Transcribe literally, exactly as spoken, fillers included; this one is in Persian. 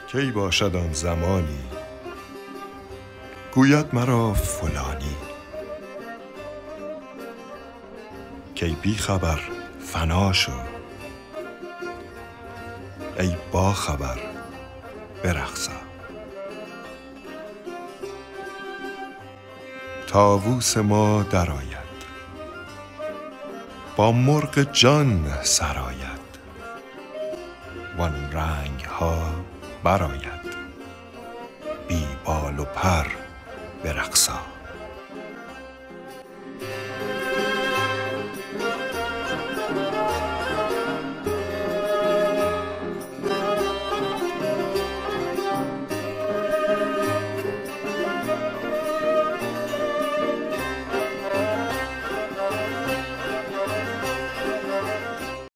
کی باشد آن زمانی گوید مرا فلانی، کی بی خبر فنا شو ای با خبر برقصا. طاووس ما درآید با مرغ جان سرآید، وان رنگ ها برآید بی بال و پر برقصا.